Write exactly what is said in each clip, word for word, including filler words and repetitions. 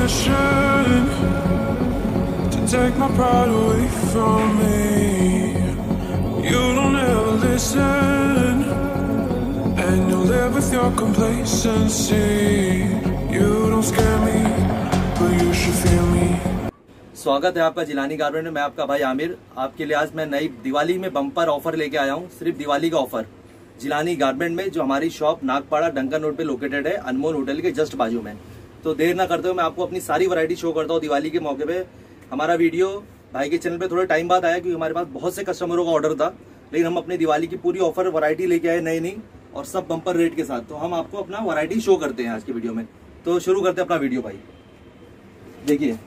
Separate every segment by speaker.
Speaker 1: passion to take my pride away from me. You don't ever listen, and you live with your complacency. You don't scare me, but you should fear me.
Speaker 2: स्वागत है आपका Jilani garment में। मैं आपका भाई आमिर। आपके लिए आज मैं नई दिवाली में बम्पर ऑफर लेके आया हूँ। सिर्फ दिवाली का ऑफर जिलानी गारमेंट में, जो हमारी शॉप नागपाड़ा डंकन रोड पे लोकेटेड है, अनमोल होटल के जस्ट बाजू में। तो देर ना करते हुए मैं आपको अपनी सारी वैरायटी शो करता हूँ दिवाली के मौके पे। हमारा वीडियो भाई के चैनल पे थोड़े टाइम बाद आया, क्योंकि हमारे पास बहुत से कस्टमरों का ऑर्डर था, लेकिन हम अपनी दिवाली की पूरी ऑफर वैरायटी लेके आए नई नई और सब बम्पर रेट के साथ। तो हम आपको अपना वैरायटी शो करते हैं आज की वीडियो में। तो शुरू करते हैं अपना वीडियो भाई। देखिए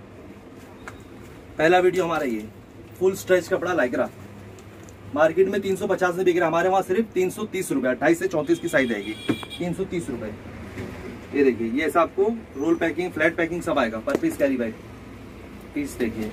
Speaker 2: पहला वीडियो हमारा ये फुल स्ट्रेच कपड़ा लाइक्रा, मार्केट में तीन सौ पचास में बिक रहा है, हमारे वहां सिर्फ तीन सौ तीस रुपए, अट्ठाईस से चौंतीस की साइज आएगी, तीन सौ तीस रुपए। ये देखिए, ये ऐसा आपको रोल पैकिंग, फ्लैट पैकिंग सब आएगा, पर पीस कैरी बैग पीस। देखिए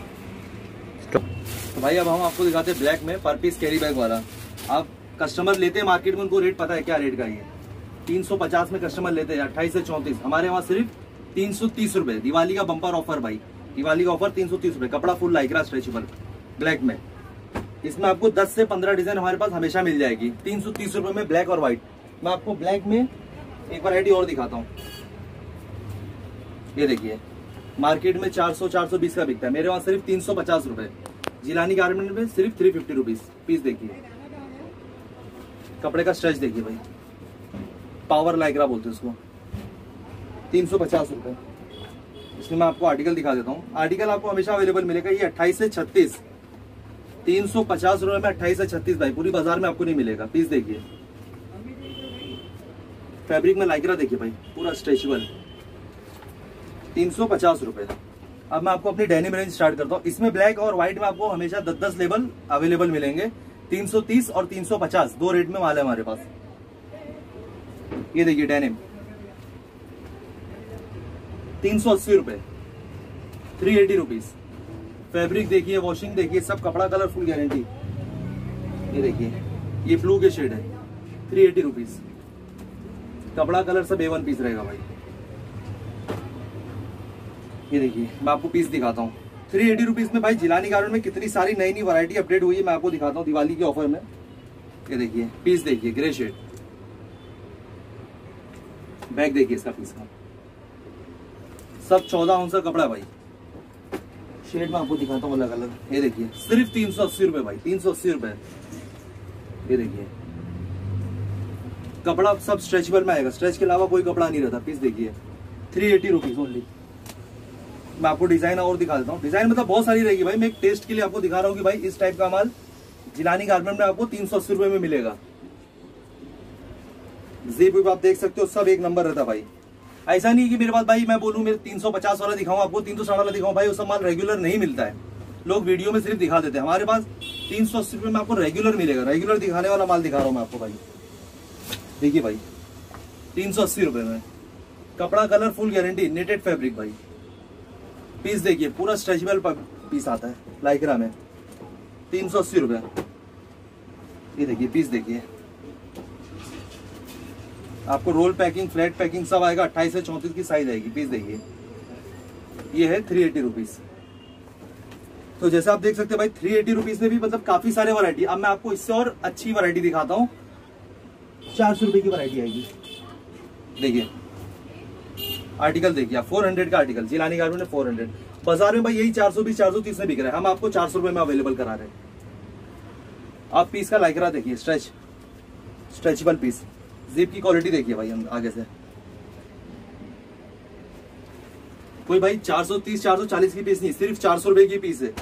Speaker 2: तो भाई अब हम आपको दिखाते हैं ब्लैक में पर पीस कैरी बैग वाला। आप कस्टमर लेते हैं मार्केट में, उनको रेट पता है क्या रेट का। ये तीन सौ पचास में कस्टमर लेते हैं, अट्ठाईस से चौंतीस, हमारे वहां सिर्फ तीन सौ तीस रुपए। दिवाली का बम्पर ऑफर भाई, दिवाली का ऑफर तीन सौ तीस रुपए। कपड़ा फुल लाइक्रा स्ट्रेचेबल ब्लैक में, इसमें आपको दस से पंद्रह डिजाइन हमारे पास हमेशा मिल जाएगी। तीन सौ तीस रुपए में ब्लैक और व्हाइट। मैं आपको ब्लैक में एक वैरायटी और दिखाता हूँ। ये देखिए, मार्केट में चार सौ चार सौ बीस का बिकता है, मेरे वहां सिर्फ तीन सौ पचास रुपए। जिलानी गारमेंट में सिर्फ थ्री फिफ्टी रुपीज पीस। देखिए कपड़े का स्ट्रेच देखिए भाई, पावर लाइक्रा बोलते हैं उसको, तीन सौ पचास रुपए। इसमें मैं आपको आर्टिकल दिखा देता हूँ। आर्टिकल आपको हमेशा अवेलेबल मिलेगा। ये अट्ठाईस से छत्तीस, तीन सौ पचास रुपए में अट्ठाईस से छत्तीस भाई, पूरी बाजार में आपको नहीं मिलेगा। पीस देखिए, फैब्रिक में लाइक्रा देखिए भाई, पूरा स्ट्रेचेबल, तीन सौ पचास रुपए। अब मैं आपको अपनी डेनिम रेंज स्टार्ट करता हूँ। इसमें ब्लैक और व्हाइट में आपको हमेशा दस दस लेवल अवेलेबल मिलेंगे। तीन सौ तीस और तीन सौ पचास दो रेट में माल है हमारे पास। ये देखिए डेनिम तीन सौ अस्सी रुपए, थ्री एटी रुपीज। फैब्रिक देखिए, वॉशिंग देखिए, सब कपड़ा कलर फुल गारंटी। ये देखिए, ये ब्लू के शेड है, थ्री एटी रुपीज। कपड़ा कलर सब ए वन पीस रहेगा भाई। ये देखिए, मैं आपको पीस दिखाता हूँ। थ्री एटी रुपीज में भाई जिलानी गारमेंट में कितनी सारी नई नई वैरायटी अपडेट हुई है, मैं आपको दिखाता हूँ दिवाली के ऑफर में। ये देखिए पीस देखिए, ग्रे शेड। बैग देखिए इसका पीस का, सब चौदह ऑंस का कपड़ा भाई। शेड में आपको दिखाता हूँ अलग अलग। ये देखिए सिर्फ तीन सौ अस्सी रुपए भाई, तीन सौ अस्सी रुपए। ये देखिए कपड़ा सब स्ट्रेचेबल में आएगा, स्ट्रेच के अलावा कोई कपड़ा नहीं रहता। पीस देखिए, थ्री एटी रुपीज ओनली। मैं आपको डिजाइन और दिखा देता हूँ। डिजाइन मतलब बहुत सारी रहेगी भाई, मैं एक टेस्ट के लिए आपको दिखा रहा हूँ कि भाई इस टाइप का माल जिलानी गारमेंट में आपको तीन सौ अस्सी रुपए में मिलेगा। जीप आप देख सकते हो, सब एक नंबर रहता भाई। ऐसा नहीं कि मेरे पास भाई मैं बोलूं मेरे तीन सौ पचास वाला दिखाऊं आपको, तीन सौ साठ वाला दिखाऊं भाई, वो सब माल रेगुलर नहीं मिलता है। लोग वीडियो में सिर्फ दिखा देते हैं। हमारे पास तीन सौ अस्सी रुपए में आपको रेगुलर मिलेगा। रेगुलर दिखाने वाला माल दिखा रहा हूं मैं आपको भाई। देखिए भाई, तीन सौ अस्सी रुपए में कपड़ा colour full guarantee, netted fabric भाई। पीस देखिए, पूरा स्ट्रेचेबल पीस आता है लाइक्रा में, तीन सौ अस्सी रुपए। ये देखिए पीस देखिए, आपको रोल पैकिंग, फ्लैट पैकिंग सब आएगा, अट्ठाईस से चौंतीस की साइज आएगी। पीस देखिए, ये है थ्री एटी रुपीज। तो जैसे आप देख सकते हैं भाई, थ्री एटी रुपीज में भी मतलब काफी सारे वैरायटी। अब मैं आपको इससे और अच्छी वैरायटी दिखाता हूँ। चार सौ रुपए की वैरायटी आएगी। देखिए आर्टिकल देखिए, फोर हंड्रेड का आर्टिकल, जिलानी गारमेंट में फोर हंड्रेड। बाजार में भाई यही चार सौ बीस चार सौ तीस में बिक रहा है, हम आपको चार सौ रुपए में अवेलेबल करा रहे हैं। आप पीस का लाइक्रा देखिए, स्ट्रेच स्ट्रेचेबल पीस। जिप की क्वालिटी देखिए भाई, हम आगे से कोई भाई चार सौ तीस चार सौ चालीस की पीस नहीं, सिर्फ चार सौ रुपए की पीस है।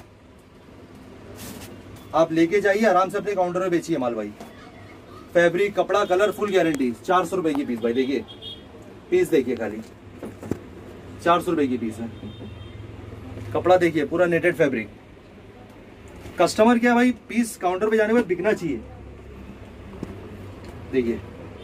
Speaker 2: आप लेके जाइए, आराम से अपने काउंटर में बेचिए माल भाई। फैब्रिक, कपड़ा, कलर फुल गारंटी, चार सौ रुपए की पीस भाई। देखिए पीस देखिए, खाली चार सौ रुपए की पीस है। कपड़ा देखिए, पूरा नेटेड फैब्रिक। कस्टमर क्या भाई, पीस काउंटर पे जाने पर बिकना चाहिए। देखिए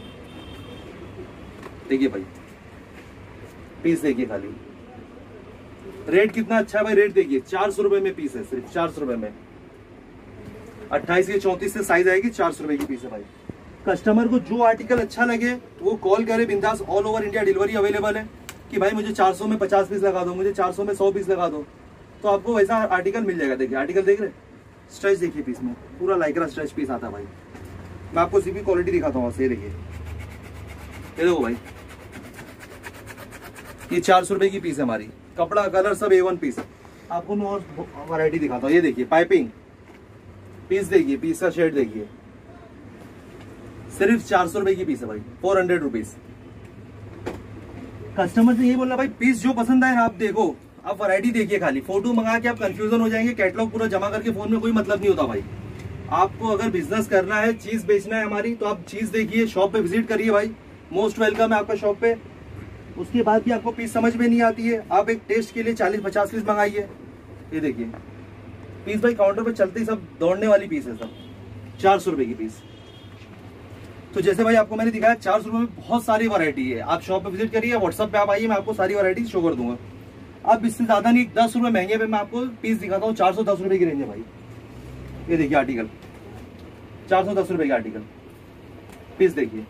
Speaker 2: देखिए भाई, पीस देखिए, खाली रेट कितना अच्छा है भाई। रेट देखिए, चार सौ रुपए में पीस है, सिर्फ चार सौ रुपए में। अट्ठाईस से चौंतीस से साइज आएगी, चार सौ रुपए की पीस है भाई। कस्टमर को जो आर्टिकल अच्छा लगे वो कॉल करे बिंदास, all over India delivery available है। कि भाई मुझे चार सौ में पचास पीस लगा दो, मुझे चार सौ में सौ पीस लगा दो, तो आपको वैसा आर्टिकल मिल जाएगा। देखिए आर्टिकल देख रहे, स्ट्रेच देखिए पीस में, पूरा लाइक्रा स्ट्रेच पीस आता है भाई। मैं आपको सीपी क्वालिटी दिखाता हूँ, ये देखिए, ये देखो भाई, ये चार सौ रुपए की पीस है हमारी, कपड़ा कलर सब ए वन पीस। आपको मैं और वैरायटी दिखाता हूँ, ये देखिए पाइपिंग पीस, देखिए पीस का शेड देखिए, सिर्फ चार सौ रुपए की पीस है भाई, फोर हंड्रेड रुपीज। कस्टमर से यही बोलना भाई, पीस जो पसंद आए ना आप देखो, आप वैरायटी देखिए, खाली फोटो मंगा के आप कंफ्यूजन हो जाएंगे, कैटलॉग पूरा जमा करके फोन में कोई मतलब नहीं होता भाई। आपको अगर बिजनेस करना है, चीज बेचना है हमारी, तो आप चीज देखिए, शॉप पे विजिट करिए भाई, मोस्ट वेलकम है आपका शॉप पे। उसके बाद भी आपको पीस समझ में नहीं आती है, आप एक टेस्ट के लिए चालीस पचास पीस मंगाइए। ये देखिए पीस भाई काउंटर पे चलते ही सब दौड़ने वाली पीस है, सब चार सौ रुपए की पीस। तो जैसे भाई आपको मैंने दिखाया, चार सौ रुपए में बहुत सारी वैरायटी है। आप शॉप पे विजिट करिए, व्हाट्सएप पे आप आइए, मैं आपको सारी वैरायटी शो कर दूंगा। अब इससे ज्यादा नहीं, दस रुपए महंगे पे मैं आपको पीस दिखाता हूँ, चार सौ दस रुपए की रेंज है भाई। ये देखिए आर्टिकल, चार सौ दस रुपए का आर्टिकल पीस देखिए।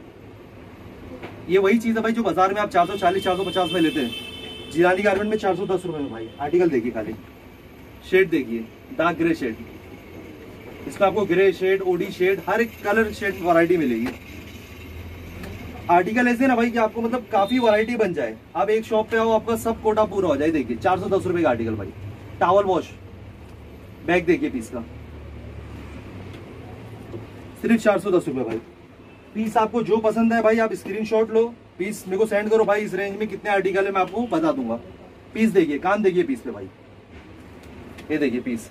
Speaker 2: ये वही चीज है भाई जो बाजार में आप चार सौ चालीस चार सौ पचास में लेते हैं, जिलानी गारमेंट में चार सौ दस रुपए में भाई। आर्टिकल देखिए खाली, शेड देखिए, डार्क ग्रे शेड, इसमें आपको ग्रे शेड, ओडी शेड, हर एक कलर शेड वैरायटी मिलेगी। आर्टिकल ऐसे ना भाई कि आपको मतलब काफी वैरायटी बन जाए, आप एक शॉप पे आओ आपका सब कोटा पूरा हो जाए। देखिए चार सौ दस रुपए का आर्टिकल भाई, टॉवल वॉश बैग देखिए पीस का, सिर्फ चार सौ दस रुपए भाई। पीस आपको जो पसंद है भाई आप स्क्रीनशॉट लो, पीस मेरे को सेंड करो भाई, इस रेंज में कितने आर्टिकल है मैं आपको बता दूंगा। पीस देखिए, काम देखिए पीस पे भाई, ये देखिए पीस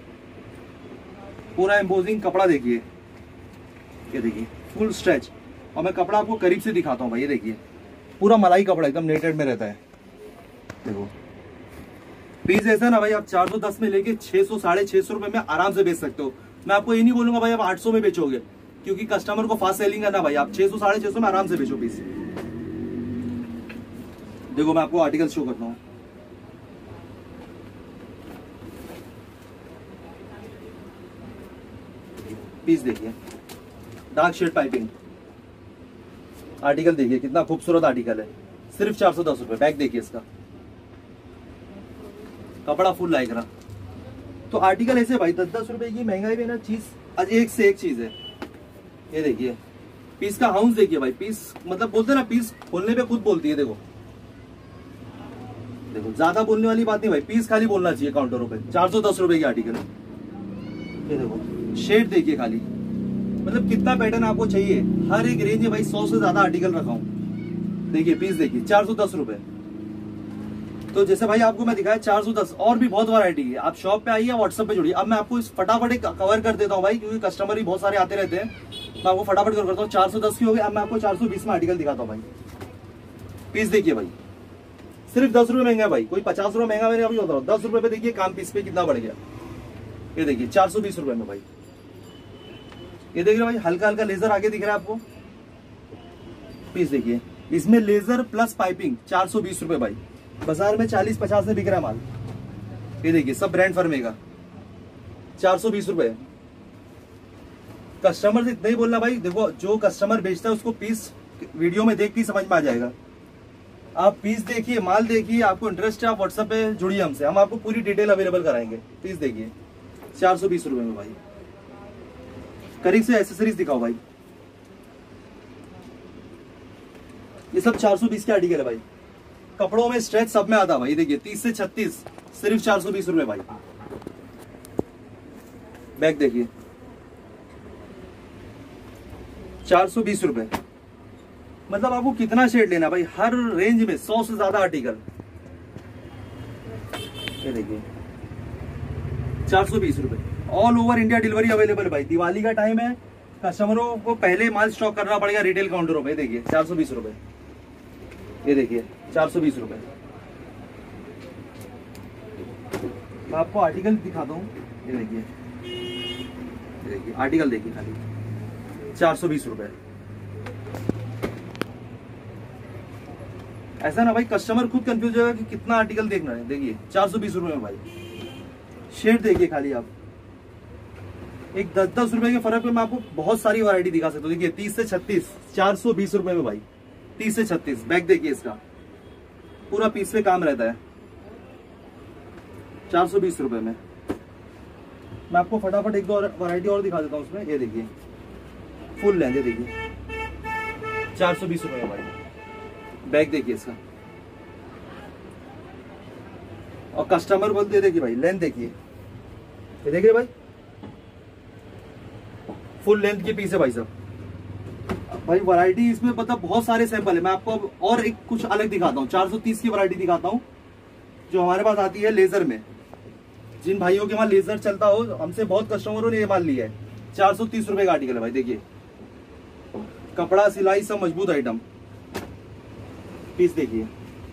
Speaker 2: पूरा एम्बोजिंग कपड़ा देखिए, ये देखिए फुल स्ट्रेच, और मैं कपड़ा आपको करीब से दिखाता हूँ भाई। ये देखिए पूरा मलाई कपड़ा एकदम नेटेड में रहता है। देखो पीस ऐसा ना भाई, आप चार सौ दस में लेके छह सौ साढ़े छह सौ रुपए में आराम से बेच सकते हो। मैं आपको ये नहीं बोलूंगा भाई आप आठ सौ में बेचोगे, क्योंकि कस्टमर को फास्ट सेलिंग है ना भाई। आप छह सौ साढ़े छह सौ में आराम से बेचो पीस। देखो मैं आपको आर्टिकल शो करता हूँ, पीस देखिए, डार्क शेड पाइपिंग आर्टिकल देखिए, कितना खूबसूरत आर्टिकल है, सिर्फ चार सौ दस रुपए। बैग देखिए इसका, कपड़ा फुल लाइक्रा। तो आर्टिकल ऐसे भाई दस दस रुपए की महंगाई में ना चीज आज एक से एक चीज है। ये देखिए पीस का हाउस देखिए भाई, पीस मतलब बोलते ना, पीस खोलने पे खुद बोलती है। देखो देखो ज्यादा बोलने वाली बात नहीं भाई, पीस खाली बोलना चाहिए काउंटरों पे। चार सौ दस रुपए की आर्टिकल। ये देखो शेड देखिए खाली, मतलब कितना पैटर्न आपको चाहिए, हर एक रेंज में भाई सौ से ज्यादा आर्टिकल रखा हूं। देखिए पीस देखिए, चार सौ दस रुपए। तो जैसे भाई आपको मैं दिखाया चार सौ दस, और भी बहुत वैरायटी है। आप शॉप पे आइए, व्हाट्सएप पे जुड़िए। अब मैं आपको इस फटाफट एक कवर कर देता हूँ भाई, क्योंकि कस्टमर भी बहुत सारे आते रहते हैं। मैं आपको फटाफट कर करता हूँ। चार सौ दस की हो गई, अब मैं आपको चार सौ बीस में आर्टिकल दिखाता हूँ भाई। पीस देखिए भाई, सिर्फ दस रुपए महंगा है भाई, कोई पचास रुपए महंगा मैंने अभी होता हूँ। दस रुपए पे देखिए काम पीस पे कितना बढ़ गया। ये देखिए चार सौ बीस रुपए में भाई। ये देख रहे भाई, हल्का हल्का लेजर आगे दिख रहा है आपको। पीस देखिए, इसमें लेजर प्लस पाइपिंग, चार सौ बीस रुपए भाई। बाजार में चालीस पचास में बिक रहा है माल। ये देखिए सब ब्रांड फर्मे का, चार सौ बीस रुपए। कस्टमर से इतना ही बोलना भाई, देखो जो कस्टमर बेचता है उसको पीस वीडियो में देख के समझ में आ जाएगा। आप पीस देखिए, माल देखिए, आपको इंटरेस्ट है आप व्हाट्सएप पे जुड़िए हमसे, हम आपको पूरी डिटेल अवेलेबल कराएंगे। पीस देखिए चार सौ बीस रुपए में भाई। करीब से एसेसरीज दिखाओ भाई, ये सब चार सौ बीस के आर्टिकल है भाई। कपड़ों में स्ट्रेच सब में आता भाई। देखिए तीस से छत्तीस, सिर्फ चार सौ बीस रुपए भाई। बैग देखिए चार सौ बीस रुपए, मतलब आपको कितना शेड लेना भाई, हर रेंज में सौ से ज्यादा आर्टिकल। ये देखिए चार सौ बीस रुपए, all over India delivery available भाई। दिवाली का टाइम है, कस्टमरों को पहले माल स्टॉक करना पड़ेगा रिटेल काउंटरों पे। देखिए चार सौ बीस रुपए। ये देखिए चार सौ बीस रुपए। मैं आपको आर्टिकल दिखाता हूँ। ये देखिए, ये देखिए आर्टिकल देखिए खाली चार सौ बीस रुपए। ऐसा ना भाई कस्टमर खुद कंफ्यूज होगा कि कितना आर्टिकल देखना है। देखिए चार सौ बीस रुपए में भाई। शेड देखिए खाली आप, एक दस दस रुपए के फर्क में मैं आपको बहुत सारी वैरायटी दिखा सकता हूँ। देखिए तीस से छत्तीस, चार सौ बीस रुपए में भाई, तीस से छत्तीस। बैग देखिए इसका, पूरा पीस पे काम रहता है, चार सौ बीस रुपए में। मैं आपको फटाफट एक दो वैरायटी और दिखा देता हूँ उसमें। ये देखिए फुल लेंथ, ये देखिए चार सौ बीस रुपए भाई। बैग देखिए इसका, और कस्टमर बोलते हैं देखिए भाई लेंथ देखिए, ये देखिए भाई फुल लेंथ के पीस है भाई साहब। भाई वैरायटी इसमें मतलब बहुत सारे सैंपल है। मैं आपको अब और एक कुछ अलग दिखाता हूँ, चार सौ तीस की वैरायटी दिखाता हूँ जो हमारे पास आती है लेजर में। जिन भाइयों के वहां लेजर चलता हो, हमसे बहुत कस्टमरों ने ये माल लिया है। चार सौ तीस रुपए का आर्टिकल है भाई। देखिए कपड़ा सिलाई सब मजबूत आइटम, पीस देखिए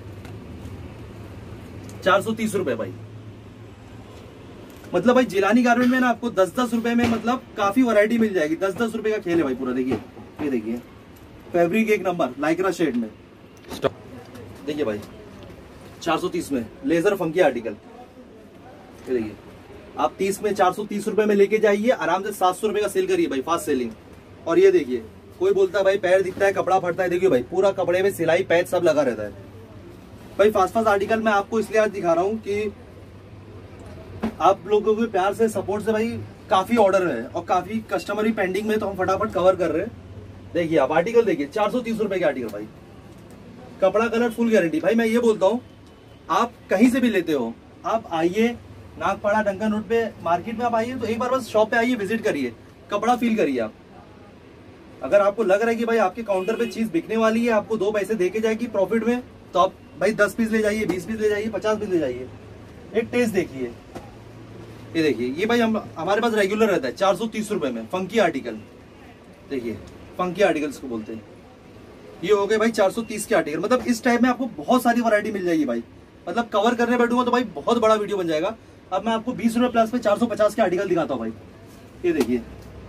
Speaker 2: चार सौ तीस रुपए भाई। मतलब भाई जिलानी गारमेंट में ना आपको दस दस रुपए में मतलब काफी वैरायटी मिल जाएगी। दस दस रुपए का खेल है भाई पूरा। देखिए ये देखिए फैब्रिक एक नंबर लाइक्रा शेड में। देखिए भाई चार सौ तीस में लेजर फंकी आर्टिकल। ये देखिए आप तीस में चार सौ तीस रुपए में लेके जाइए, आराम से सात सौ रुपए का सेल करिए भाई, फास्ट सेलिंग। और ये देखिए कोई बोलता है भाई पैर दिखता है कपड़ा फटता है, देखिए भाई पूरा कपड़े में सिलाई पैच सब लगा रहता है भाई। फास्ट फास्ट आर्टिकल मैं आपको इसलिए आज दिखा रहा हूँ कि आप लोगों के प्यार से सपोर्ट से भाई काफी ऑर्डर है और काफी कस्टमर भी पेंडिंग में, तो हम फटाफट कवर कर रहे हैं। देखिए आप आर्टिकल देखिए चार सौ तीस रुपए के आर्टिकल भाई, कपड़ा कलर फुल गारंटी। भाई मैं ये बोलता हूँ आप कहीं से भी लेते हो, आप आइए नागपाड़ा डंका रोड पे मार्केट में आप आइए, तो एक बार बस शॉप पे आइए, विजिट करिए, कपड़ा फील करिए आप। अगर आपको लग रहा है कि भाई आपके काउंटर पे चीज बिकने वाली है, आपको दो पैसे देके जाएगी प्रॉफिट में, तो आप भाई दस पीस ले जाइए, बीस पीस ले जाइए, पचास पीस ले जाइए। एक टेस्ट देखिए, ये देखिए ये भाई हम हमारे पास रेगुलर रहता है चार सौ तीस रुपए में फंकी आर्टिकल। देखिए फंकी आर्टिकल्स को बोलते हैं। ये हो गए भाई चार सौ तीस के आर्टिकल। मतलब इस टाइप में आपको बहुत सारी वैरायटी मिल जाएगी भाई। मतलब कवर करने बैठूंगा तो भाई बहुत बड़ा वीडियो बन जाएगा। अब मैं आपको बीस रुपए प्लस पे चार सौ पचास के आर्टिकल दिखाता हूँ भाई। ये देखिए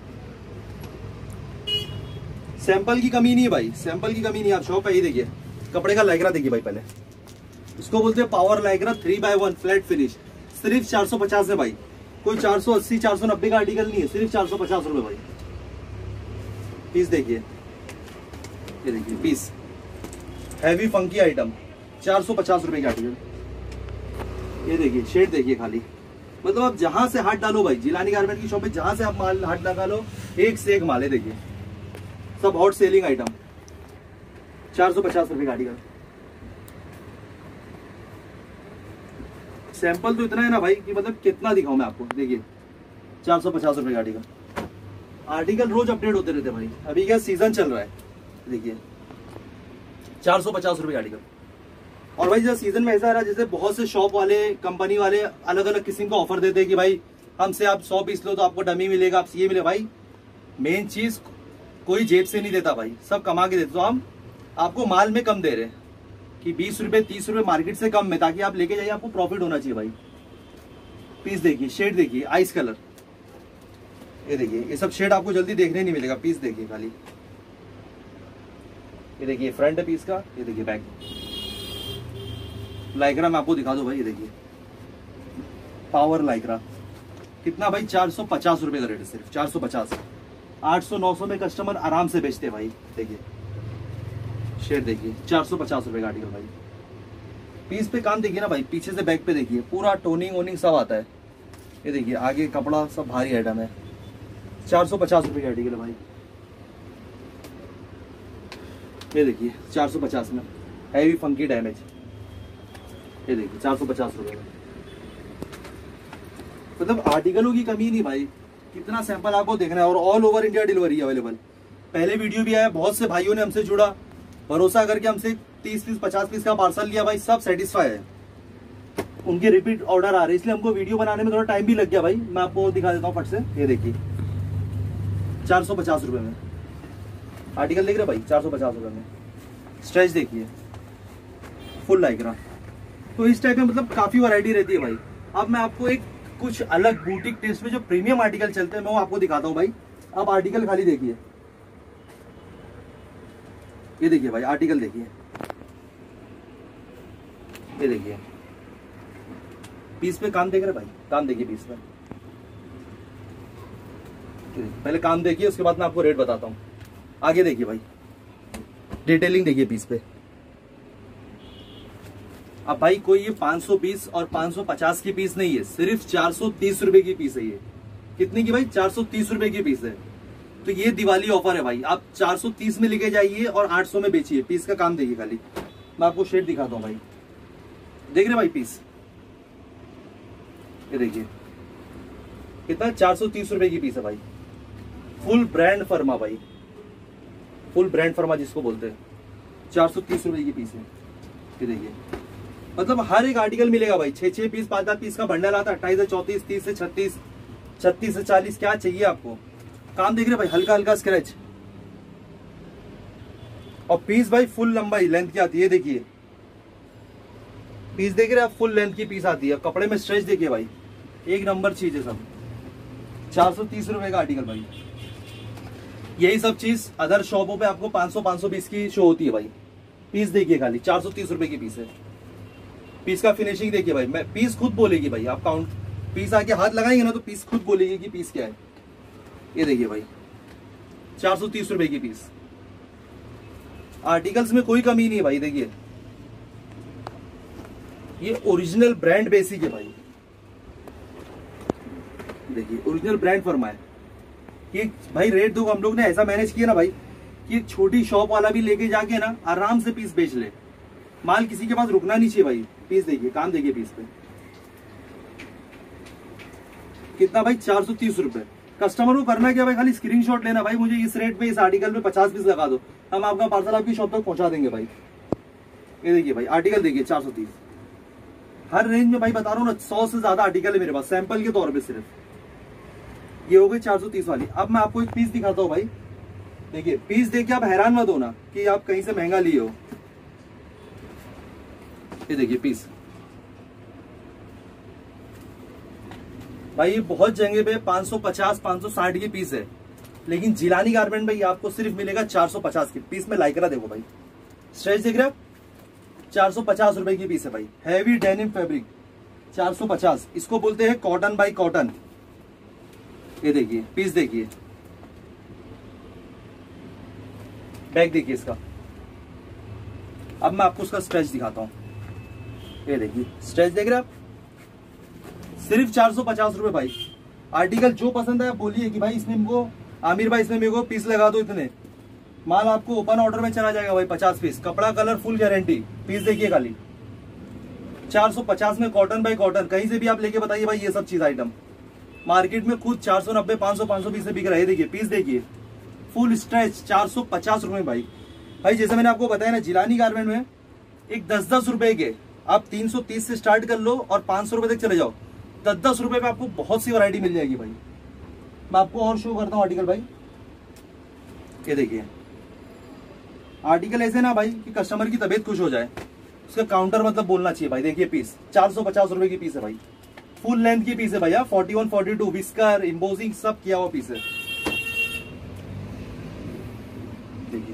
Speaker 2: सैंपल की कमी नहीं है भाई, सैंपल की कमी नहीं है। आप शॉप पे ही देखिए कपड़े का लाइक्रा देखिए भाई, पहले इसको बोलते हैं power lycra three by one flat finish. सिर्फ चार सौ पचास है भाई, कोई चार सौ अस्सी चार सौ नब्बे का आर्टिकल नहीं है, सिर्फ चार सौ पचास रुपए भाई। पीस देखिए, ये देखिए पीस हैवी फंकी आइटम चार सौ पचास रुपए का आर्टिकल। ये देखिए शेड देखिए खाली। मतलब आप जहां से हाथ डालो भाई, जिलानी गारमेंट की शॉप पे जहां से आप माल हाथ डालो, एक से एक माल है। देखिए सब हॉट सेलिंग आइटम, चार सौ पचास रुपए का आर्टिकल। सैंपल तो इतना है ना भाई कि मतलब कितना दिखाऊं मैं आपको। देखिए चार सौ पचास रुपए का आर्टिकल। आर्टिकल रोज अपडेट होते रहते भाई। अभी क्या सीजन चल रहा है, देखिए चार सौ पचास रुपए का आर्टिकल। और भाई जैसे सीजन में ऐसा रहा, जैसे बहुत से शॉप वाले कंपनी वाले अलग अलग किस्म का ऑफर देते हैं कि भाई हमसे आप सौ पीस लो तो आपको डमी मिलेगा, आपसे ये मिले। भाई मेन चीज कोई जेब से नहीं देता भाई, सब कमा के देते। तो हम आपको माल में कम दे रहे हैं कि बीस रुपए तीस रुपए मार्केट से कम में, ताकि आप लेके जाइए, आपको प्रॉफिट होना चाहिए भाई। पीस देखिए, शेड देखिए, आइस कलर। ये देखिए ये सब शेड आपको जल्दी देखने नहीं मिलेगा। पीस देखिए खाली, ये देखिए फ्रंट है पीस का, ये देखिए बैक। लाइक्रा मैं आपको दिखा दो भाई, ये देखिए पावर लाइक्रा। कितना भाई, चार सौ पचास रुपए का रेट है, सिर्फ चार सौ पचास। आठ सौ नौ सौ में कस्टमर आराम से बेचते भाई। देखिए शेड देखिए, चार सौ पचास रुपए का आर्टिकल भाई। पीस पे काम देखिए ना भाई, पीछे से बैक पे देखिए पूरा टोनिंग वोनिंग सब आता है। ये देखिए आगे कपड़ा सब भारी आइटम है। चार सौ पचास रुपए का आर्टिकल है भाई। ये देखिए चार सौ पचास में हैवी फंकी डैमेज। ये देखिए चार सौ पचास रुपए में। मतलब आर्टिकलों की कमी नहीं भाई, कितना सैंपल आपको देखना है। और all over India delivery available. पहले वीडियो भी आया, बहुत से भाइयों ने हमसे जुड़ा, भरोसा करके हमसे तीस पीस पचास पीस का पार्सल लिया भाई, सब सेटिस्फाई है। उनके रिपीट ऑर्डर आ रहे हैं, इसलिए हमको वीडियो बनाने में थोड़ा टाइम भी लग गया भाई। मैं आपको दिखा देता हूँ फट से। ये देखिए चार सौ पचास रुपए में आर्टिकल देख रहे भाई, चार सौ पचास रुपए में। स्ट्रेच देखिए फुल लाइक्रा। तो इस टाइप में मतलब काफी वैरायटी रहती है भाई। अब मैं आपको एक कुछ अलग बूटिक टेस्ट में जो प्रीमियम आर्टिकल चलते हैं, मैं वो आपको दिखाता हूँ भाई। अब आर्टिकल खाली देखिए, ये देखिए भाई आर्टिकल देखिए, ये देखिए पीस पे काम देख रहे भाई, काम देखिए पीस पे। पहले काम देखिए, उसके बाद मैं आपको रेट बताता हूँ। आगे देखिए भाई डिटेलिंग देखिए पीस पे। अब भाई कोई ये पाँच सौ बीस और पाँच सौ पचास की पीस नहीं है, सिर्फ चार सौ तीस रुपए की पीस है ये। कितनी की भाई? चार सौ तीस रुपए की पीस है। तो ये दिवाली ऑफर है भाई, आप चार सौ तीस में लेके जाइए और आठ सौ में बेचिए। पीस का काम देखिए खाली, मैं आपको शेड दिखाता हूँ भाई। देख रहे भाई पीस, ये देखिए कितना, चार सौ तीस रुपए की पीस है भाई। फुल ब्रांड फर्मा भाई, फुल ब्रांड फर्मा जिसको बोलते हैं, चार सौ तीस रुपए की पीस है। ये देखिए, मतलब हर एक आर्टिकल मिलेगा भाई। छह छह पीस, पांच पांच पीस का बंडल आता है। अट्ठाईस से चौतीस, तीस से छत्तीस, छत्तीस से चालीस, क्या चाहिए आपको। काम देख रहे भाई, हल्का हल्का स्क्रैच। और पीस भाई फुल लंबाई लेंथ की आती है। देखिए पीस देख रहे आप, फुल लेंथ की पीस आती है। कपड़े में स्ट्रेच देखिए भाई, एक नंबर चीज है सब। चार सौ तीस रुपए का आर्टिकल भाई। यही सब चीज अदर शॉपों पे आपको पाँच सौ पाँच सौ बीस की शो होती है भाई। पीस देखिए खाली, चार सौ तीस रुपए की पीस है। पीस का फिनिशिंग देखिए भाई, मैं पीस खुद बोलेगी भाई। आप काउंट पीस आके हाथ लगाएंगे ना तो पीस खुद बोलेगी कि पीस क्या है। ये देखिए भाई, चार सौ तीस रुपए की पीस। आर्टिकल्स में कोई कमी नहीं है भाई। देखिए ये ओरिजिनल ब्रांड बेसिक है भाई। देखिए ओरिजिनल ब्रांड फर्मा है। ये भाई रेट दो हम लोग ने ऐसा मैनेज किया ना भाई कि एक छोटी शॉप वाला भी लेके जाके ना आराम से पीस बेच ले। माल किसी के पास रुकना नहीं चाहिए भाई। पीस देखिए, काम देखिए पीस पे कितना भाई, चार सौ तीस रुपए। कस्टमर को करना क्या भाई, खाली स्क्रीनशॉट लेना भाई, मुझे इस रेट पे इस आर्टिकल पे पचास पीस लगा दो, हम आपका पार्सल आपकी शॉप तक पहुंचा देंगे भाई। ये देखिए भाई आर्टिकल देखिए, चार सौ तीस। हर रेंज में भाई बता रहा हूँ ना, सौ से ज्यादा आर्टिकल है मेरे पास सैंपल के तौर पे सिर्फ। ये हो गई चार सौ तीस वाली। अब मैं आपको एक पीस दिखाता हूँ भाई। देखिए पीस देखिए, आप हैरान मत होना कि आप कहीं से महंगा लिए हो। ये देखिए पीस भाई, ये बहुत जगह पे पाँच सौ पचास पाँच सौ साठ की पीस है, लेकिन जिलानी गारमेंट भाई आपको सिर्फ मिलेगा चार सौ पचास की पीस में। लाइक्रा देखो भाई, स्ट्रेच देख रहे हैं, चार सौ पचास रुपए की पीस है भाई। हैवी डेनिम फैब्रिक, चार सौ पचास। इसको बोलते हैं कॉटन बाई कॉटन। ये देखिए पीस देखिए, बैक देखिए इसका। अब मैं आपको उसका स्ट्रेच दिखाता हूं। ये देखिए स्ट्रेच देख रहे हैं आप, सिर्फ चार सौ पचास रुपए भाई। आर्टिकल जो पसंद है आप बोलिए कि भाई इसमें मेरे आमिर भाई इसमें मेरे को पीस लगा दो इतने। माल आपको ओपन ऑर्डर में चला जाएगा भाई, पचास पीस। कपड़ा कलर फुल गारंटी। पीस देखिए खाली, चार सौ पचास में कॉटन बाई कॉटन। कहीं से भी आप लेके बताइए भाई, ये सब चीज आइटम मार्केट में खुद चार सौ नब्बे पांच सौ पांच सौ बीस से बिक रहा है। देखिए पीस देखिए, फुल स्ट्रेच, चार सौ पचास रुपए भाई। भाई जैसे मैंने आपको बताया ना, जिलानी गारमेंट में एक दस दस रुपए के आप तीन सौ तीस से स्टार्ट कर लो और पांच सौ रुपए तक चले जाओ। दस दस रुपए में आपको बहुत सी वैरायटी मिल जाएगी भाई। मैं आपको और शो करता हूँ आर्टिकल भाई। ये देखिए आर्टिकल ऐसे ना भाई कि कस्टमर की तबीयत खुश हो जाए, उसका काउंटर मतलब बोलना चाहिए भाई। देखिए पीस चार सौ पचास रुपए की पीस है भाई। फुल लेंथ की पीस है भैया, forty one forty two, whisker imposing सब किया हुआ पीस है। देखिए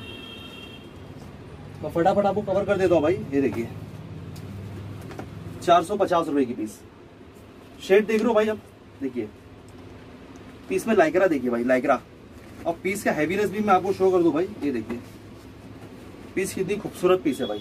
Speaker 2: तो फटाफट आपको कवर कर देता हूँ भाई। ये देखिए चार सौ पचास रुपए की पीस। शेड देख रहे हो भाई अब, देखिए पीस में लाइक्रा देखिए भाई, लाइक्रा। और पीस का हैवीनेस भी मैं आपको शो कर दूं भाई। ये देखिए पीस कितनी खूबसूरत पीस है भाई।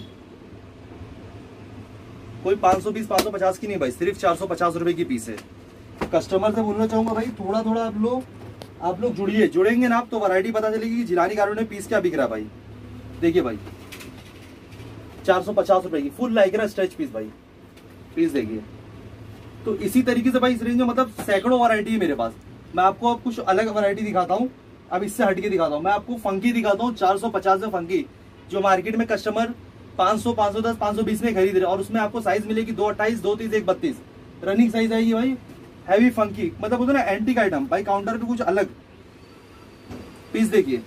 Speaker 2: कोई पाँच सौ बीस पाँच सौ पचास की नहीं भाई, सिर्फ चार सौ पचास रुपए की पीस है। कस्टमर से बोलना चाहूंगा भाई, थोड़ा थोड़ा आप लोग आप लोग जुड़िए। जुड़ेंगे ना आप तो वैरायटी पता चलेगी कि जिलानी गारमेंट में पीस क्या बिक रहा है भाई। देखिए भाई चार सौ पचास रुपए की फुल लाइक्रा स्ट्रेच पीस भाई। पीस देखिए। तो इसी तरीके से भाई इस रेंज में मतलब सैकड़ों वैरायटी है मेरे पास। मैं आपको अब कुछ अलग वैरायटी दिखाता हूँ। अब इससे हटके दिखाता हूँ, मैं आपको फंकी दिखाता हूँ। चार सौ पचास में फंकी, जो मार्केट में कस्टमर पाँच सौ पाँच सौ दस पाँच सौ बीस में खरीद रहे, और उसमें आपको साइज मिलेगी दो अट्ठाईस दो तीस एक बत्तीस रनिंग साइज आएगी भाई। हैवी फंकी मतलब होता है ना एंटीक आइटम भाई, काउंटर पे कुछ अलग। पीस देखिए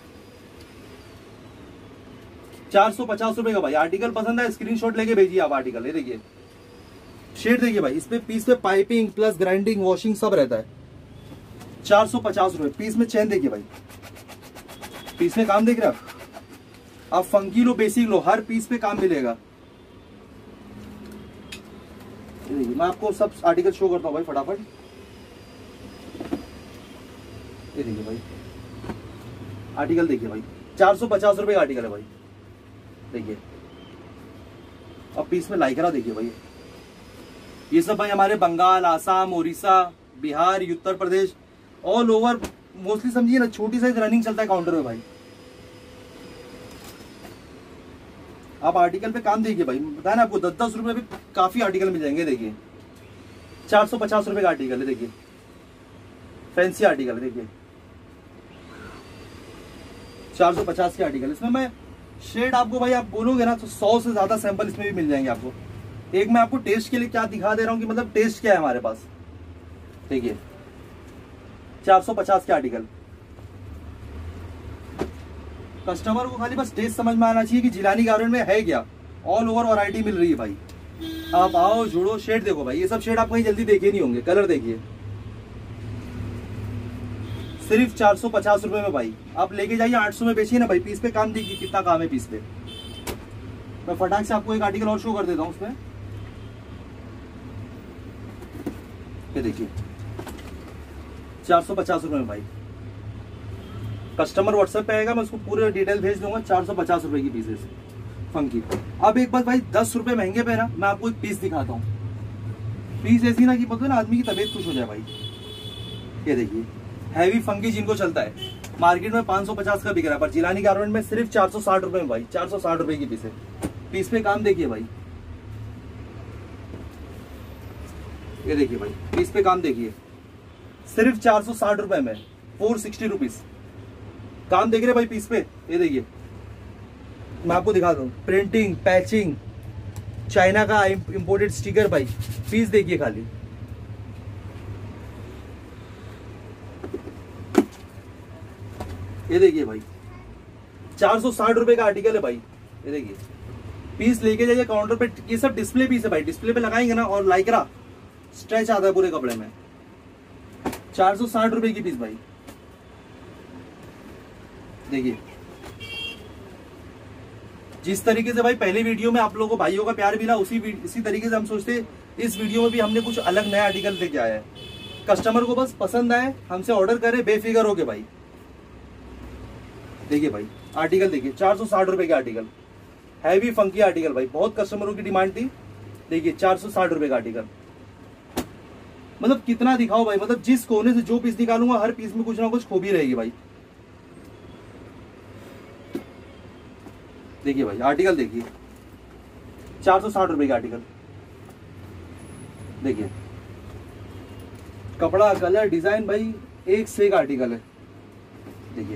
Speaker 2: चार सौ पचास रुपए का भाई। आर्टिकल पसंद है स्क्रीनशॉट लेके भेजिए आप आर्टिकल। ये देखिए शेड देखिए भाई, इस पे पीस पे पाइपिंग प्लस ग्राइंडिंग वॉशिंग सब रहता है। चार सौ पचास रुपए पीस में। चैन देखिए भाई, पीस में काम देख रहे आप। आप फंकी लो बेसिक लो, हर पीस पे काम मिलेगा। देखिए मैं आपको सब आर्टिकल शो करता हूँ भाई फटाफट। ये देखिए भाई आर्टिकल देखिए भाई, चार सौ पचास रुपए का आर्टिकल है भाई। देखिए और पीस में लाइक्रा देखिए भाई, ये सब भाई हमारे Bengal, Assam, Orissa, Bihar, Uttar Pradesh, all over mostly समझिए ना, छोटी साइज रनिंग चलता है काउंटर में भाई। आप आर्टिकल पे काम देखिए भाई, बताया ना आपको, दस दस रुपए में काफी आर्टिकल मिल जाएंगे। देखिए चार सौ पचास रुपए का आर्टिकल है, देखिए फैंसी आर्टिकल है, देखिए चार सौ पचास के आर्टिकल। इसमें मैं शेड आपको भाई आप बोलोगे ना तो सौ से ज्यादा सैंपल इसमें भी मिल जाएंगे आपको। एक मैं आपको टेस्ट के लिए क्या दिखा दे रहा हूँ कि मतलब टेस्ट क्या है हमारे पास। देखिए चार सौ पचास के आर्टिकल, कस्टमर को खाली बस टेस्ट समझ में आना चाहिए कि जिलानी गारमेंट में है क्या। ऑल ओवर वैरायटी मिल रही है भाई, आप आओ जुड़ो। शेड देखो भाई, ये सब शेड आप कहीं जल्दी देखे नहीं होंगे। कलर देखिए, सिर्फ चार सौ पचास रुपए में भाई। आप लेके जाइए, आठ सौ में बेचिए ना भाई। पीस पे काम देखिए कितना काम है पीस पे। मैं फटाक से आपको एक आर्टिकल और शो कर देता हूँ उसमें। ये देखिए चार सौ पचास रुपए में भाई। कस्टमर व्हाट्सएप पे आएगा, मैं उसको पूरे डिटेल भेज दूंगा। चार सौ पचास रुपए की पीसेस फंकी। अब एक बात भाई, दस रुपए महंगे पे ना, मैं आपको एक पीस दिखाता हूँ। पीस ऐसी ना कि मतलब ना आदमी की तबीयत खुश हो जाए भाई। ये देखिए हैवी फंकी जिनको चलता है, मार्केट में पाँच सौ पचास का बिक रहा है, पर जिलानी गारमेंट में सिर्फ चार सौ साठ रुपए में भाई। चार सौ साठ रुपए की पीस है। पीस पे काम देखिए भाई, ये देखिए भाई पीस पे काम देखिए, सिर्फ चार सौ साठ रुपए में, फोर सिक्सटी रुपीज काम देख रहे भाई पीस पे। ये देखिए मैं आपको दिखा दूं, प्रिंटिंग, पैचिंग, चाइना का इंपोर्टेड स्टिकर भाई। पीस देखिए खाली, ये देखिए भाई चार सौ साठ रुपए का आर्टिकल है भाई। ये देखिए पीस लेके जाइए काउंटर पे। ये सब डिस्प्ले पीस है भाई, डिस्प्ले पे लगाएंगे ना, और लाइक्रा स्ट्रेच आता है पूरे कपड़े में। चार सौ साठ रुपए की पीस भाई। देखिए जिस तरीके से भाई पहले वीडियो में आप लोगों को भाइयों का प्यार मिला, उसी इसी तरीके से हम सोचते इस वीडियो में भी हमने कुछ अलग नया आर्टिकल लेके आया है। कस्टमर को बस पसंद आए, हमसे ऑर्डर करे, बेफिक्र हो के भाई। देखिए भाई आर्टिकल देखिए, चार सौ साठ रुपए का आर्टिकल, हैवी फंकी आर्टिकल भाई। बहुत कस्टमरों की डिमांड थी। देखिए चार सौ साठ रुपए का आर्टिकल, मतलब कितना दिखाओ भाई। मतलब जिस कोने से जो पीस निकालूंगा हर पीस में कुछ ना कुछ खूबी रहेगी भाई। देखिए भाई आर्टिकल देखिए, चार सौ साठ रुपए का आर्टिकल। देखिए कपड़ा, कलर, डिजाइन भाई एक से एक आर्टिकल है। देखिए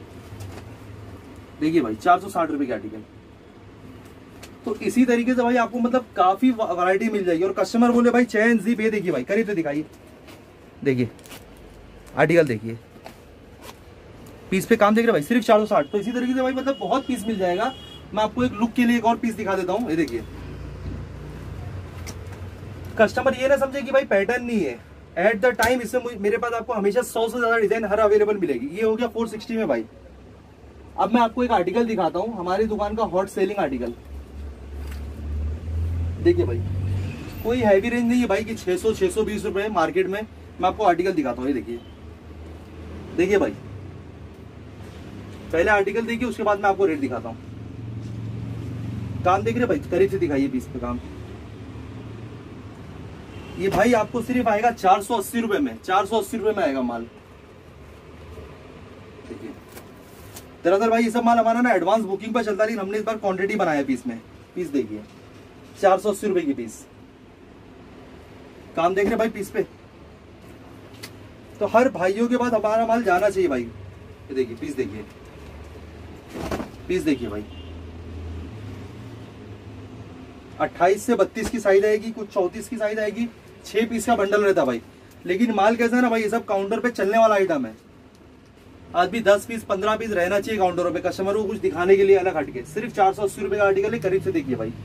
Speaker 2: देखिए भाई चार सौ साठ रुपए का आर्टिकल। तो इसी तरीके से भाई आपको मतलब काफी वैरायटी मिल जाएगी। और कस्टमर बोले भाई चैन, जिप, ये देखिए भाई करीब से दिखाइए। देखिए आर्टिकल देखिए, पीस पे काम देख रहे भाई, सिर्फ चार सौ साठ। तो इसी तरीके से भाई मतलब बहुत पीस मिल जाएगा। मैं आपको एक लुक के लिए एक और पीस दिखा देता हूँ। ये देखिए, कस्टमर ये ना समझे कि भाई पैटर्न नहीं है। एट द टाइम इसमें मेरे पास आपको हमेशा सौ से ज्यादा डिजाइन हर अवेलेबल मिलेगी। ये हो गया फोर सिक्सटी में भाई। अब मैं आपको एक आर्टिकल दिखाता हूँ, हमारी दुकान का हॉट सेलिंग आर्टिकल। देखिए भाई कोई हैवी रेंज नहीं है भाई कि छह सौ छह सौ बीस रुपए मार्केट में। मैं आपको आर्टिकल दिखाता हूँ। ये देखिए, देखिए भाई पहले आर्टिकल देखिए, उसके बाद मैं आपको रेट दिखाता हूँ। काम देख रहे भाई, करीब से दिखाइए पीस पे काम। ये भाई आपको सिर्फ आएगा चार सौ अस्सी रुपए में। चार सौ अस्सी रुपए में आएगा माल। देखिए दरअसल भाई ये सब माल हमारा ना एडवांस बुकिंग पर चलता, लेकिन हमने इस बार क्वांटिटी बनाया पीस में। पीस देखिए चार सौ अस्सी रुपए की पीस। काम देख रहे भाई पीस पे। तो हर भाइयों के बाद हमारा माल जाना चाहिए भाई। ये देखिए पीस देखिए, पीस देखिए भाई अट्ठाईस से बत्तीस की साइज आएगी, कुछ चौतीस की साइज आएगी। छह पीस का बंडल रहता भाई। लेकिन माल कैसा है ना भाई, ये सब काउंटर पे चलने वाला आइटम है। आज भी दस पीस पंद्रह पीस रहना चाहिए काउंटरों पे, कस्टमर को कुछ दिखाने के लिए अलग हटके। सिर्फ चार सौ अस्सी रुपए का आर्टिकल है। करीब से देखिए भाई,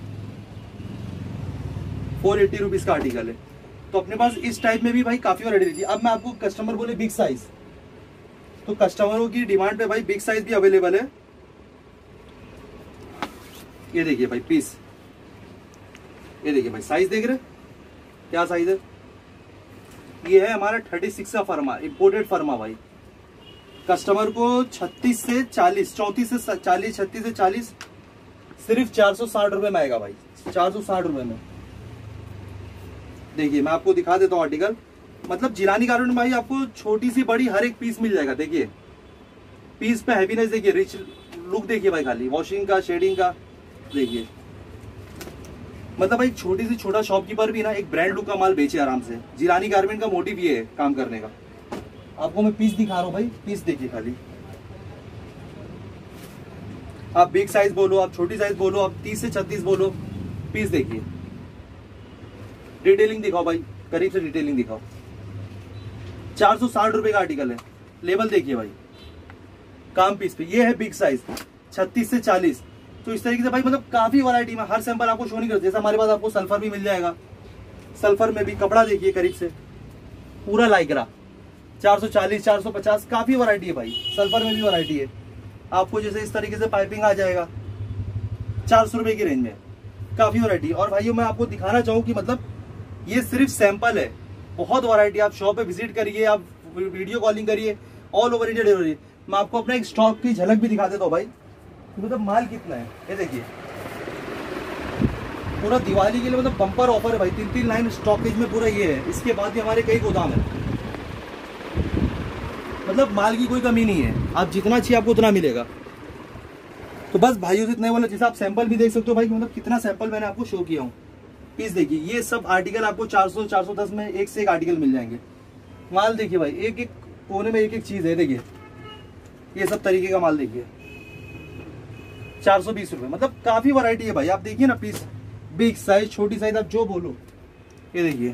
Speaker 2: फोर एट्टी रुपीज का आर्टिकल है। तो अपने पास इस टाइप में भी भाई काफी वैरायटी रहती है। अब मैं आपको, कस्टमर बोले बिग साइज, तो कस्टमरों की डिमांड पे भाई बिग साइज भी अवेलेबल है। ये देखिए भाई पीस, ये देखिए भाई साइज देख रहे क्या साइज है। ये है हमारा थर्टी सिक्स का फर्मा, इंपोर्टेड फर्मा भाई। कस्टमर को छत्तीस से चालीस, चौंतीस से चालीस, छत्तीस से चालीस सिर्फ चार सौ साठ रुपए में आएगा भाई, चार सौ साठ रुपए में। देखिए मैं आपको दिखा देता हूँ आर्टिकल, मतलब जिलानी गारमेंट में भाई आपको छोटी सी बड़ी हर एक पीस मिल जाएगा। देखिए पीस पे हैवीनेस देखिए, रिच लुक देखिए भाई, खाली वॉशिंग का शेडिंग का देखिए, मतलब भाई छोटी सी छोटा शॉपकीपर भी ना एक ब्रांड लुक का माल बेचे आराम से। जिलानी गारमेंट का मोटिव ये है काम करने का। आपको मैं पीस दिखा रहा हूँ भाई, पीस देखिए खाली, आप बिग साइज बोलो, आप छोटी साइज बोलो, आप तीस से छत्तीस बोलो, पीस देखिए। डिटेलिंग दिखाओ भाई, करीब से डिटेलिंग दिखाओ। चार सौ साठ रुपए का आर्टिकल है, लेवल देखिए भाई, काम पीस पे। ये है बिग साइज छत्तीस से चालीस। तो इस तरीके से भाई मतलब काफी वैरायटी में, हर सैंपल आपको शो नहीं करते। जैसे हमारे पास आपको सल्फर भी मिल जाएगा, सल्फर में भी कपड़ा देखिए करीब से, पूरा लाइक्रा चार सौ चालीस, चार सौ पचास, काफी वैरायटी है भाई। सल्फर में भी वैरायटी है आपको, जैसे इस तरीके से पाइपिंग आ जाएगा चार सौ रुपए की रेंज में, काफी वैरायटी। और भाइयों मैं आपको दिखाना चाहूँ कि मतलब ये सिर्फ सैंपल है, बहुत वैरायटी। आप शॉप पे विजिट करिए, आप वीडियो कॉलिंग करिए, ऑल ओवर इंडिया डिलीवरी। मैं आपको अपना एक स्टॉक की झलक भी दिखा देता हूँ भाई, मतलब माल कितना है। ये देखिए पूरा दिवाली के लिए मतलब बम्पर ऑफर है भाई, तीन तीन लाइन स्टॉकेज में पूरा ये है। इसके बाद भी हमारे कई गोदाम है, मतलब माल की कोई कमी नहीं है, आप जितना चाहिए आपको उतना मिलेगा। तो बस भाइयों से इतने वाला, जैसे आप सैंपल भी देख सकते हो भाई, मतलब कितना सैंपल मैंने आपको शो किया हूँ। पीस देखिए, ये सब आर्टिकल आपको चार सौ चार सौ दस में एक से एक आर्टिकल मिल जाएंगे। माल देखिए भाई, एक एक कोने में एक एक चीज है। देखिए ये सब तरीके का माल देखिए, चार सौ बीस रुपए, मतलब काफी वैरायटी है भाई। आप देखिए ना पीस, बिग साइज, छोटी साइज, आप जो बोलो। ये देखिए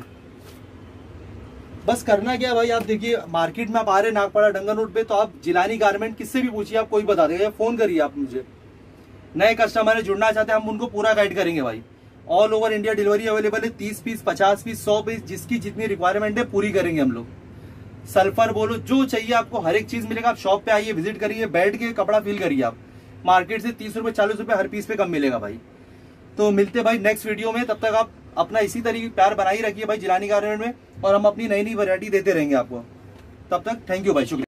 Speaker 2: बस करना क्या है भाई, आप देखिए मार्केट में आप आ रहे नागपाड़ा डंगर रोड पे, तो आप जिलानी गारमेंट किससे भी पूछिए, आप कोई बता देगा, या फोन करिए आप मुझे। नए कस्टमर है, जुड़ना चाहते हैं, हम उनको पूरा गाइड करेंगे भाई। All over India delivery available है, तीस पीस, पचास पीस, सौ पीस, जिसकी जितनी रिक्वायरमेंट है पूरी करेंगे हम लोग। सल्फर बोलो, जो चाहिए आपको हर एक चीज मिलेगा। आप शॉप पे आइए, विजिट करिए, बैठ के कपड़ा फील करिए। आप मार्केट से तीस रुपए चालीस रुपए हर पीस पे कम मिलेगा भाई। तो मिलते भाई नेक्स्ट वीडियो में, तब तक आप अपना इसी तरीके प्यार बनाई रखिए भाई जिलानी गारमेंट में, और हम अपनी नई नई वैरायटी देते रहेंगे आपको। तब तक थैंक यू भाई, शुक्रिया।